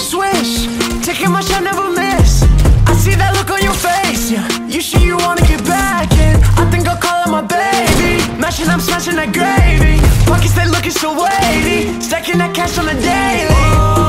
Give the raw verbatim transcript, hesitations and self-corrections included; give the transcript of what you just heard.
swish, taking my shot, never miss. I see that look on your face, yeah. You sure you wanna get back in? I think I'll call her my baby. Mashing, I'm smashing that gravy. Pockets, they looking so weighty. Stacking that cash on the daily.